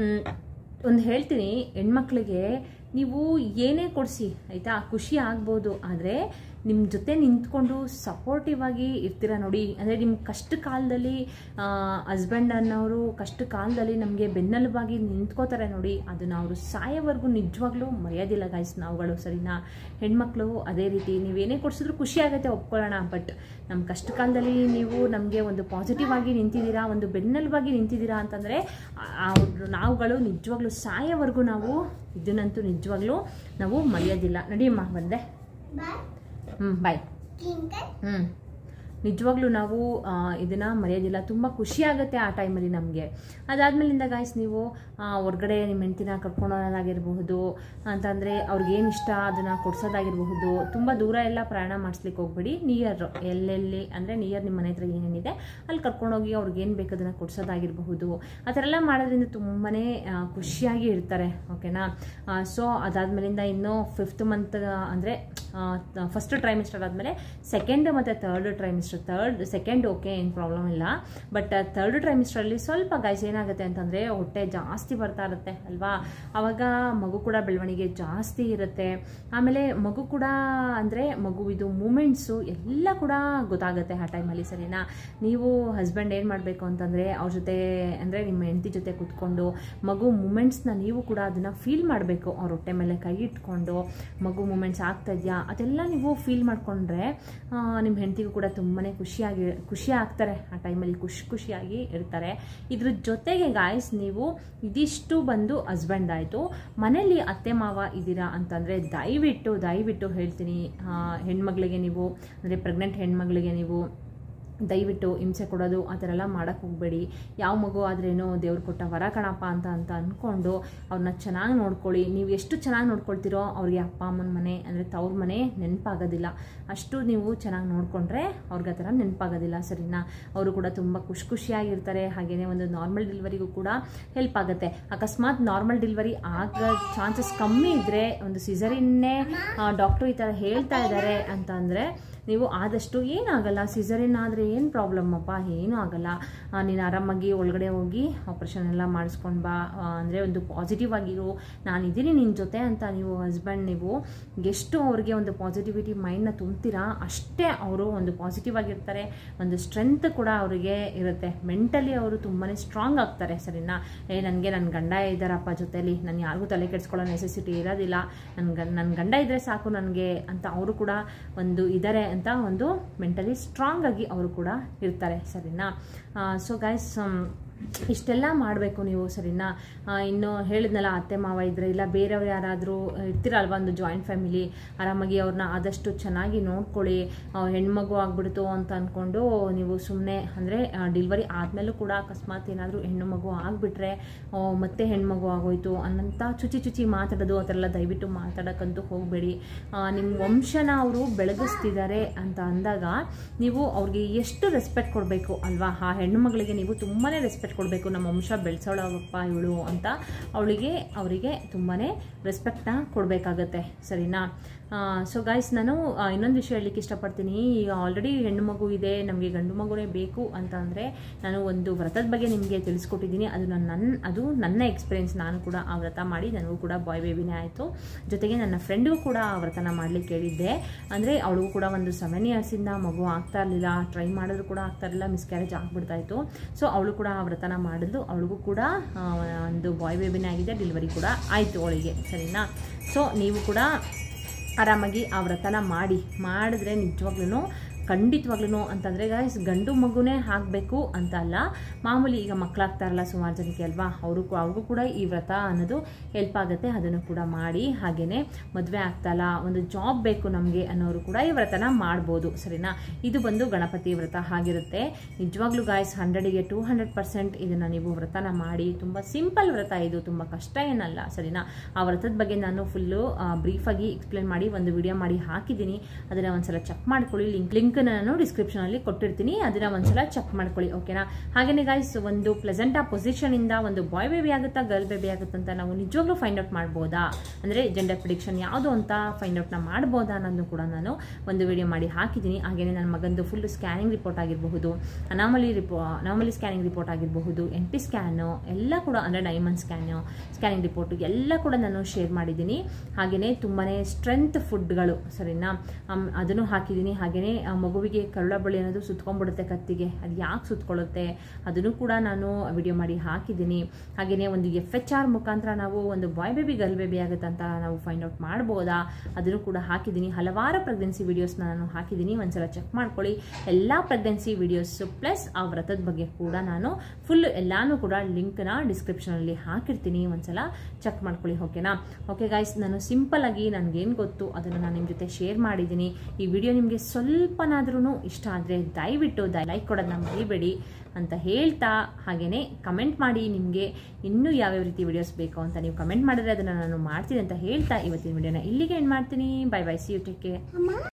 ಒಂದು ಹೇಳ್ತೀನಿ, ಹೆಣ್ಮಕ್ಳಿಗೆ ನೀವು ಏನೇ ಕೊಡಿಸಿ ಆಯಿತಾ, ಖುಷಿ ಆಗ್ಬೋದು, ಆದರೆ ನಿಮ್ಮ ಜೊತೆ ನಿಂತ್ಕೊಂಡು ಸಪೋರ್ಟಿವ್ ಆಗಿ ಇರ್ತೀರ ನೋಡಿ. ಅಂದರೆ ನಿಮ್ಮ ಕಷ್ಟ ಕಾಲದಲ್ಲಿ ಹಸ್ಬೆಂಡ್ ಅನ್ನೋರು ಕಷ್ಟ ಕಾಲದಲ್ಲಿ ನಮಗೆ ಬೆನ್ನೆಲುಬಾಗಿ ನಿಂತ್ಕೋತಾರೆ ನೋಡಿ, ಅದನ್ನು ಅವರು ಸಾಯೋವರೆಗೂ ನಿಜವಾಗ್ಲೂ ಮರೆಯೋದಿಲ್ಲ ಗಾಯ್ಸ್ ನಾವುಗಳು ಸರಿನಾ. ಹೆಣ್ಮಕ್ಳು ಅದೇ ರೀತಿ ನೀವೇನೇ ಕೊಡಿಸಿದ್ರು ಖುಷಿ ಆಗುತ್ತೆ ಒಪ್ಕೊಳ್ಳೋಣ, ಬಟ್ ನಮ್ಮ ಕಷ್ಟ ಕಾಲದಲ್ಲಿ ನೀವು ನಮಗೆ ಒಂದು ಪಾಸಿಟಿವ್ ಆಗಿ ನಿಂತಿದ್ದೀರಾ, ಒಂದು ಬೆನ್ನೆಲುಬಾಗಿ ನಿಂತಿದ್ದೀರಾ ಅಂತಂದರೆ ನಾವುಗಳು ನಿಜವಾಗ್ಲೂ ಸಾಯೋವರೆಗೂ ನಾವು ಇದನ್ನಂತೂ ನಿಜವಾಗ್ಲೂ ನಾವು ಮರೆಯೋದಿಲ್ಲ. ನಡಿಯಮ್ಮ ಬಂದೆ. ಹ್ಞೂ ಬಾಯ್. ಹ್ಞೂ ನಿಜವಾಗ್ಲೂ ನಾವು ಇದನ್ನು ಮರೆಯೋದಿಲ್ಲ, ತುಂಬ ಖುಷಿ ಆಗುತ್ತೆ ಆ ಟೈಮಲ್ಲಿ ನಮಗೆ. ಅದಾದಮೇಲಿಂದ ಗಾಯ್ಸ್ ನೀವು ಹೊರಗಡೆ ನಿಮ್ಮ ಹೆಂಡ್ತಿನ ಕರ್ಕೊಂಡೋಗೋದಾಗಿರಬಹುದು, ಅಂತಂದರೆ ಅವ್ರಿಗೇನು ಇಷ್ಟ ಅದನ್ನು ಕೊಡ್ಸೋದಾಗಿರಬಹುದು. ತುಂಬ ದೂರ ಎಲ್ಲ ಪ್ರಯಾಣ ಮಾಡಿಸ್ಲಿಕ್ಕೆ ಹೋಗ್ಬೇಡಿ, ನಿಯರ್ ಎಲ್ಲೆಲ್ಲಿ ಅಂದರೆ ನಿಯರ್ ನಿಮ್ಮ ಮನೆ ಹತ್ರ ಏನೇನಿದೆ ಅಲ್ಲಿ ಕರ್ಕೊಂಡೋಗಿ ಅವ್ರಿಗೇನು ಬೇಕು ಅದನ್ನು ಕೊಡ್ಸೋದಾಗಿರಬಹುದು. ಆ ಥರ ಎಲ್ಲ ಮಾಡೋದ್ರಿಂದ ತುಂಬಾ ಖುಷಿಯಾಗಿ ಇರ್ತಾರೆ ಓಕೆನಾ. ಸೊ ಅದಾದಮೇಲಿಂದ ಇನ್ನು ಫಿಫ್ತ್ ಮಂತ್ ಅಂದರೆ ಫಸ್ಟ್ ಟ್ರೈಮಿಸ್ಟರ್ ಆದಮೇಲೆ ಸೆಕೆಂಡ್ ಮತ್ತು third trimester, third second okay ಏನು ಪ್ರಾಬ್ಲಮ್ ಇಲ್ಲ, ಬಟ್ ಥರ್ಡ್ ಟ್ರೈಮಿಸ್ಟ್ರಲ್ಲಿ ಸ್ವಲ್ಪ ಗೈಸ್ ಏನಾಗುತ್ತೆ ಅಂತಂದರೆ ಹೊಟ್ಟೆ ಜಾಸ್ತಿ ಬರ್ತಾ ಇರುತ್ತೆ ಅಲ್ವಾ, ಆವಾಗ ಮಗು ಕೂಡ ಬೆಳವಣಿಗೆ ಜಾಸ್ತಿ ಇರುತ್ತೆ. ಆಮೇಲೆ ಮಗು ಕೂಡ ಅಂದರೆ ಮಗುವಿದು ಮೂಮೆಂಟ್ಸು ಎಲ್ಲ ಕೂಡ ಗೊತ್ತಾಗುತ್ತೆ ಆ ಟೈಮಲ್ಲಿ ಸರಿನಾ. ನೀವು ಹಸ್ಬೆಂಡ್ ಏನು ಮಾಡಬೇಕು ಅಂತಂದರೆ ಅವ್ರ ಜೊತೆ ಅಂದರೆ ನಿಮ್ಮ ಹೆಂಡತಿ ಜೊತೆ ಕೂತ್ಕೊಂಡು ಮಗು ಮೂಮೆಂಟ್ಸ್ನ ನೀವು ಕೂಡ ಅದನ್ನು ಫೀಲ್ ಮಾಡಬೇಕು. ಅವ್ರ ಹೊಟ್ಟೆ ಮೇಲೆ ಕೈ ಇಟ್ಕೊಂಡು ಮಗು ಮೂಮೆಂಟ್ಸ್ ಆಗ್ತಾ ಇದೆಯಾ ಅದೆಲ್ಲ ನೀವು ಫೀಲ್ ಮಾಡಿಕೊಂಡ್ರೆ ನಿಮ್ಮ ಹೆಂಡತಿಗೂ ಕೂಡ ತುಂಬಾ ಖುಷಿಯಾಗಿ ಖುಷಿ ಆಗ್ತಾರೆ ಆ ಟೈಮಲ್ಲಿ, ಖುಷಿ ಖುಷಿಯಾಗಿ ಇರ್ತಾರೆ. ಇದ್ರ ಜೊತೆಗೆ ಗಾಯ್ಸ್ ನೀವು ಇದಿಷ್ಟು ಬಂದು ಹಸ್ಬೆಂಡ್ ಆಯಿತು. ಮನೇಲಿ ಅತ್ತೆ ಮಾವ ಇದ್ದೀರಾ ಅಂತಂದರೆ ದಯವಿಟ್ಟು ದಯವಿಟ್ಟು ಹೇಳ್ತೀನಿ, ಹೆಣ್ಮಗಳಿಗೆ ನೀವು ಅಂದರೆ ಪ್ರೆಗ್ನೆಂಟ್ ಹೆಣ್ಮಗಳಿಗೆ ನೀವು ದಯವಿಟ್ಟು ಹಿಂಸೆ ಕೊಡೋದು ಆ ಥರ ಎಲ್ಲ ಮಾಡೋಕ್ಕೆ ಹೋಗಬೇಡಿ. ಯಾವ ಮಗು ಆದ್ರೇನೋ ದೇವ್ರು ಕೊಟ್ಟ ವರ ಕಣಪ್ಪ ಅಂತ ಅಂತ ಅಂದ್ಕೊಂಡು ಅವ್ರನ್ನ ಚೆನ್ನಾಗಿ ನೋಡ್ಕೊಳ್ಳಿ. ನೀವು ಎಷ್ಟು ಚೆನ್ನಾಗಿ ನೋಡ್ಕೊಳ್ತೀರೋ ಅವ್ರಿಗೆ ಅಪ್ಪ ಅಮ್ಮನ ಮನೆ ಅಂದರೆ ತವ್ರ ಮನೆ ನೆನಪಾಗೋದಿಲ್ಲ. ಅಷ್ಟು ನೀವು ಚೆನ್ನಾಗಿ ನೋಡಿಕೊಂಡ್ರೆ ಅವ್ರಿಗೆ ಆ ಥರ ನೆನಪಾಗೋದಿಲ್ಲ ಸರಿನಾ. ಅವರು ಕೂಡ ತುಂಬ ಖುಷಿ ಖುಷಿಯಾಗಿರ್ತಾರೆ. ಹಾಗೆಯೇ ಒಂದು ನಾರ್ಮಲ್ ಡೆಲಿವರಿಗೂ ಕೂಡ ಹೆಲ್ಪ್ ಆಗುತ್ತೆ. ಅಕಸ್ಮಾತ್ ನಾರ್ಮಲ್ ಡೆಲಿವರಿ ಆಗೋ ಚಾನ್ಸಸ್ ಕಮ್ಮಿ ಇದ್ದರೆ ಒಂದು ಸಿಸರಿನ್ನೇ ಡಾಕ್ಟ್ರು ಈ ಥರ ಹೇಳ್ತಾ ಇದ್ದಾರೆ ಅಂತ ಅಂದರೆ ನೀವು ಆದಷ್ಟು ಏನಾಗಲ್ಲ, ಸಿಸರಿನ್ ಆದರೆ ಏನು ಪ್ರಾಬ್ಲಮ್ ಅಪ್ಪ, ಏನೂ ಆಗಲ್ಲ, ನೀನು ಆರಾಮಾಗಿ ಒಳಗಡೆ ಹೋಗಿ ಆಪ್ರೇಷನ್ ಎಲ್ಲ ಮಾಡಿಸ್ಕೊಂಡು ಬಾ, ಅಂದರೆ ಒಂದು ಪಾಸಿಟಿವ್ ಆಗಿರು, ನಾನಿದ್ದೀನಿ ನಿನ್ನ ಜೊತೆ ಅಂತ ನೀವು ಹಸ್ಬೆಂಡ್ ನೀವು ಎಷ್ಟು ಅವ್ರಿಗೆ ಒಂದು ಪಾಸಿಟಿವಿಟಿ ಮೈಂಡ್ನ ತುಂಬ್ತೀರಾ ಅಷ್ಟೇ ಅವರು ಒಂದು ಪಾಸಿಟಿವ್ ಆಗಿರ್ತಾರೆ. ಒಂದು ಸ್ಟ್ರೆಂತ್ ಕೂಡ ಅವರಿಗೆ ಇರುತ್ತೆ, ಮೆಂಟಲಿ ಅವರು ತುಂಬಾ ಸ್ಟ್ರಾಂಗ್ ಆಗ್ತಾರೆ ಸರಿನಾ. ಏ ನನಗೆ ನನ್ನ ಗಂಡ ಇದ್ದಾರಪ್ಪ ಜೊತೆಲಿ, ನಾನು ಯಾರಿಗೂ ತಲೆ ಕೆಡಿಸ್ಕೊಳ್ಳೋ ನೆಸೆಸಿಟಿ ಇರೋದಿಲ್ಲ, ನನ್ನ ಗಂಡ ನನ್ನ ಗಂಡ ಇದ್ದರೆ ಸಾಕು ನನಗೆ ಅಂತ ಅವರು ಕೂಡ ಒಂದು ಇದ್ದಾರೆ ಅಂತ ಒಂದು ಮೆಂಟಲಿ ಸ್ಟ್ರಾಂಗ್ ಆಗಿ ಅವರು ಕೂಡ ಇರ್ತಾರೆ ಸರಿನಾ. ಸೊ ಗೈಸ್ ಇಷ್ಟೆಲ್ಲ ಮಾಡಬೇಕು ನೀವು ಸರಿನಾ. ಇನ್ನು ಹೇಳಿದ್ನಲ್ಲ ಅತ್ತೆ ಮಾವ ಇದ್ರೆ ಇಲ್ಲ ಬೇರೆಯವ್ರು ಯಾರಾದರೂ ಇರ್ತೀರಲ್ವ ಒಂದು ಜಾಯಿಂಟ್ ಫ್ಯಾಮಿಲಿ, ಆರಾಮಾಗಿ ಅವ್ರನ್ನ ಆದಷ್ಟು ಚೆನ್ನಾಗಿ ನೋಡ್ಕೊಳ್ಳಿ. ಹೆಣ್ಮಗು ಆಗ್ಬಿಡ್ತು ಅಂತ ಅಂದ್ಕೊಂಡು ನೀವು ಸುಮ್ಮನೆ ಅಂದರೆ ಡೆಲಿವರಿ ಆದಮೇಲೂ ಕೂಡ ಅಕಸ್ಮಾತ್ ಏನಾದರೂ ಹೆಣ್ಣು ಮಗು ಆಗಿಬಿಟ್ರೆ ಮತ್ತೆ ಹೆಣ್ಮಗು ಆಗೋಯ್ತು ಅನ್ನಂಥ ಚುಚಿ ಚುಚಿ ಮಾತಾಡೋದು ಆ ಥರ ಎಲ್ಲ ದಯವಿಟ್ಟು ಮಾತಾಡೋಕ್ಕಂತೂ ಹೋಗಬೇಡಿ. ನಿಮ್ಮ ವಂಶನ ಅವರು ಬೆಳಗಿಸ್ತಿದ್ದಾರೆ ಅಂತ ಅಂದಾಗ ನೀವು ಅವ್ರಿಗೆ ಎಷ್ಟು ರೆಸ್ಪೆಕ್ಟ್ ಕೊಡಬೇಕು ಅಲ್ವಾ. ಆ ಹೆಣ್ಣು ಮಗಳಿಗೆ ನೀವು ತುಂಬಾ ರೆಸ್ಪೆಕ್ಟ್ ಕೊಡಬೇಕು. ನಮ್ಮ ವಂಶ ಬೆಳೆಸೋಳಪ್ಪ ಇವಳು ಅಂತ ಅವಳಿಗೆ ಅವರಿಗೆ ತುಂಬಾ ರೆಸ್ಪೆಕ್ಟ್ನ ಕೊಡಬೇಕಾಗತ್ತೆ ಸರಿನಾ. ಸೊ ಗೈಸ್ ನಾನು ಇನ್ನೊಂದು ವಿಷಯ ಹೇಳಲಿಕ್ಕೆ ಇಷ್ಟಪಡ್ತೀನಿ. ಈಗ ಆಲ್ರೆಡಿ ಹೆಣ್ಣು ಮಗು ಇದೆ, ನಮಗೆ ಗಂಡು ಮಗುನೇ ಬೇಕು ಅಂತ ಅಂದರೆ ನಾನು ಒಂದು ವ್ರತದ ಬಗ್ಗೆ ನಿಮಗೆ ತಿಳಿಸ್ಕೊಟ್ಟಿದ್ದೀನಿ. ಅದು ನನ್ನ ನನ್ನ ಅದು ನನ್ನ ಎಕ್ಸ್ಪೀರಿಯೆನ್ಸ್. ನಾನು ಕೂಡ ಆ ವ್ರತ ಮಾಡಿ ನನಗೂ ಕೂಡ ಬಾಯ್ ಬೇಬಿನೇ ಆಯಿತು. ಜೊತೆಗೆ ನನ್ನ ಫ್ರೆಂಡ್ಗೂ ಕೂಡ ಆ ವ್ರತನ ಮಾಡಲಿಕ್ಕೆ ಹೇಳಿದ್ದೆ. ಅಂದರೆ ಅವಳಿಗೂ ಕೂಡ ಒಂದು ಸೆವೆನ್ ಇಯರ್ಸಿಂದ ಮಗು ಆಗ್ತಾ ಇರಲಿಲ್ಲ, ಟ್ರೈ ಮಾಡಿದ್ರು ಕೂಡ ಆಗ್ತಾ ಇರಲಿಲ್ಲ, ಮಿಸ್ಕ್ಯಾರೇಜ್ ಆಗ್ಬಿಡ್ತಾಯಿತ್ತು. ಸೊ ಅವಳು ಕೂಡ ಆ ವ್ರತನ ಮಾಡಿದ್ಲು, ಅವಳಿಗೂ ಕೂಡ ಒಂದು ಬಾಯ್ ಬೇಬಿನೇ ಆಗಿದೆ, ಡೆಲಿವರಿ ಕೂಡ ಆಯಿತು ಅವಳಿಗೆ ಸರಿನಾ. ಸೊ ನೀವು ಕೂಡ ಆರಾಮಾಗಿ ಆ ವ್ರತನ ಮಾಡಿ ಮಾಡಿದ್ರೆ ನಿಜವಾಗ್ಲೂ ಖಂಡಿತವಾಗ್ಲೂ ಅಂತಂದರೆ ಗಾಯ್ಸ್ ಗಂಡು ಮಗುನೇ ಆಗಬೇಕು ಅಂತ ಅಲ್ಲ, ಮಾಮೂಲಿ ಈಗ ಮಕ್ಕಳಾಗ್ತಾರಲ್ಲ ಸುಮಾರು ಜನಕ್ಕೆ ಅಲ್ವಾ, ಅವರು ಅವ್ರಿಗೂ ಕೂಡ ಈ ವ್ರತ ಅನ್ನೋದು ಹೆಲ್ಪ್ ಆಗುತ್ತೆ. ಅದನ್ನು ಕೂಡ ಮಾಡಿ. ಹಾಗೆಯೇ ಮದುವೆ ಆಗ್ತಲ್ಲ, ಒಂದು ಜಾಬ್ ಬೇಕು ನಮಗೆ ಅನ್ನೋರು ಕೂಡ ಈ ವ್ರತನ ಮಾಡ್ಬೋದು. ಸರಿನಾ? ಇದು ಬಂದು ಗಣಪತಿ ವ್ರತ ಆಗಿರುತ್ತೆ. ನಿಜವಾಗ್ಲೂ ಗಾಯ್ಸ್ ಹಂಡ್ರೆಡಿಗೆ ಟೂ ಹಂಡ್ರೆಡ್ ಪರ್ಸೆಂಟ್ ಇದನ್ನು ನೀವು ವ್ರತನ ಮಾಡಿ. ತುಂಬ ಸಿಂಪಲ್ ವ್ರತ ಇದು, ತುಂಬ ಕಷ್ಟ ಏನಲ್ಲ. ಸರಿನಾ? ಆ ವ್ರತದ ಬಗ್ಗೆ ನಾನು ಫುಲ್ಲು ಬ್ರೀಫಾಗಿ ಎಕ್ಸ್ಪ್ಲೇನ್ ಮಾಡಿ ಒಂದು ವಿಡಿಯೋ ಮಾಡಿ ಹಾಕಿದ್ದೀನಿ. ಅದನ್ನು ಒಂದ್ಸಲ ಚೆಕ್ ಮಾಡ್ಕೊಳ್ಳಿ. ಲಿಂಕ್ ಲಿಂಕ್ ನಾನು ಡಿಸ್ಕ್ರಿಪ್ಷನಲ್ಲಿ ಕೊಟ್ಟಿರ್ತೀನಿ, ಅದನ್ನು ಒಂದ್ಸಲ ಚೆಕ್ ಮಾಡ್ಕೊಳ್ಳಿ. ಓಕೆನಾ? ಹಾಗೆಯೇ ಗಾಯ್ಸ್ ಒಂದು ಪ್ಲೆಸೆಂಟ್ ಆ ಪೊಸಿಷನಿಂದ ಒಂದು ಬಾಯ್ ಬೇಬಿ ಆಗುತ್ತಾ ಗರ್ಲ್ ಬೇಬಿ ಆಗುತ್ತಾ ಅಂತ ನಾವು ನಿಜವಾಗ್ಲೂ ಫೈಂಡ್ ಔಟ್ ಮಾಡ್ಬೋದಾ, ಅಂದರೆ ಜೆಂಡರ್ ಪ್ರಿಡಿಕ್ಷನ್ ಯಾವುದು ಅಂತ ಫೈಂಡ್ ಔಟ್ನ ಮಾಡ್ಬೋದಾ ಅನ್ನೋದು ಕೂಡ ನಾನು ಒಂದು ವಿಡಿಯೋ ಮಾಡಿ ಹಾಕಿದ್ದೀನಿ. ಹಾಗೆಯೇ ನನ್ನ ಮಗಂದು ಫುಲ್ ಸ್ಕ್ಯಾನಿಂಗ್ ರಿಪೋರ್ಟ್ ಆಗಿರಬಹುದು, anomaly report anomaly scanning report ಆಗಿರಬಹುದು, ಎನ್ ಟಿ ಸ್ಕ್ಯಾನು ಎಲ್ಲ ಕೂಡ, ಅಂದರೆ ಡೈಮಂಡ್ ಸ್ಕ್ಯಾನು ಸ್ಕ್ಯಾನಿಂಗ್ ರಿಪೋರ್ಟ್ ಎಲ್ಲ ಕೂಡ ನಾನು ಶೇರ್ ಮಾಡಿದ್ದೀನಿ. ಹಾಗೆಯೇ ತುಂಬಾ ಸ್ಟ್ರೆಂತ್ ಫುಡ್ಗಳು, ಸರಿನಾ, ಅದನ್ನು ಹಾಕಿದ್ದೀನಿ. ಹಾಗೆಯೇ ಮಗುವಿಗೆ ಕರುಳ ಬಳ್ಳಿ ಅನ್ನೋದು ಸುತ್ಕೊಂಡ್ಬಿಡುತ್ತೆ ಕತ್ತಿಗೆ, ಅದು ಯಾಕೆ ಸುತ್ಕೊಳ್ಳುತ್ತೆ ಅದನ್ನು ಕೂಡ ನಾನು ವಿಡಿಯೋ ಮಾಡಿ ಹಾಕಿದ್ದೀನಿ. ಹಾಗೆಯೇ ಒಂದು ಎಫ್ ಎಚ್ ಆರ್ ಮುಖಾಂತರ ನಾವು ಒಂದು ಬಾಯ್ ಬೇಬಿ ಗರ್ಲ್ ಬೇಬಿ ಆಗುತ್ತೆ ಅಂತ ನಾವು ಫೈಂಡ್ ಔಟ್ ಮಾಡ್ಬೋದಾ, ಅದನ್ನು ಕೂಡ ಹಾಕಿದ್ದೀನಿ. ಹಲವಾರು ಪ್ರೆಗ್ನೆನ್ಸಿ ವಿಡಿಯೋಸ್ನ ನಾನು ಹಾಕಿದ್ದೀನಿ, ಒಂದ್ಸಲ ಚೆಕ್ ಮಾಡ್ಕೊಳ್ಳಿ. ಎಲ್ಲ ಪ್ರೆಗ್ನೆನ್ಸಿ ವಿಡಿಯೋಸ್ ಪ್ಲಸ್ ಆ ವ್ರತದ ಬಗ್ಗೆ ಕೂಡ ನಾನು ಫುಲ್ ಎಲ್ಲಾನು ಕೂಡ ಲಿಂಕ್ನ ಡಿಸ್ಕ್ರಿಪ್ಷನಲ್ಲಿ ಹಾಕಿರ್ತೀನಿ, ಒಂದ್ಸಲ ಚೆಕ್ ಮಾಡ್ಕೊಳ್ಳಿ. ಓಕೆನಾ? ಓಕೆ ಗಾಯ್ಸ್, ನಾನು ಸಿಂಪಲ್ ಆಗಿ ನನಗೇನು ಗೊತ್ತು ಅದನ್ನು ನಾನು ನಿಮ್ಮ ಜೊತೆ ಶೇರ್ ಮಾಡಿದ್ದೀನಿ. ಈ ವಿಡಿಯೋ ನಿಮಗೆ ಸ್ವಲ್ಪನಾದ್ರೂ ಇಷ್ಟ ಆದರೆ ದಯವಿಟ್ಟು ದ ಲೈಕ್ ಕೊಡೋದನ್ನ ಮರಿಬೇಡಿ ಅಂತ ಹೇಳ್ತಾ, ಹಾಗೆಯೇ ಕಮೆಂಟ್ ಮಾಡಿ ನಿಮಗೆ ಇನ್ನೂ ಯಾವ್ಯಾವ ರೀತಿ ವಿಡಿಯೋಸ್ ಬೇಕು ಅಂತ ನೀವು ಕಮೆಂಟ್ ಮಾಡಿದ್ರೆ ಅದನ್ನು ನಾನು ಮಾಡ್ತೀನಿ ಅಂತ ಹೇಳ್ತಾ ಇವತ್ತಿನ ವಿಡಿಯೋನ ಇಲ್ಲಿಗೆ ಎಂಡ್ ಮಾಡ್ತೀನಿ. Bye bye, see you, take care.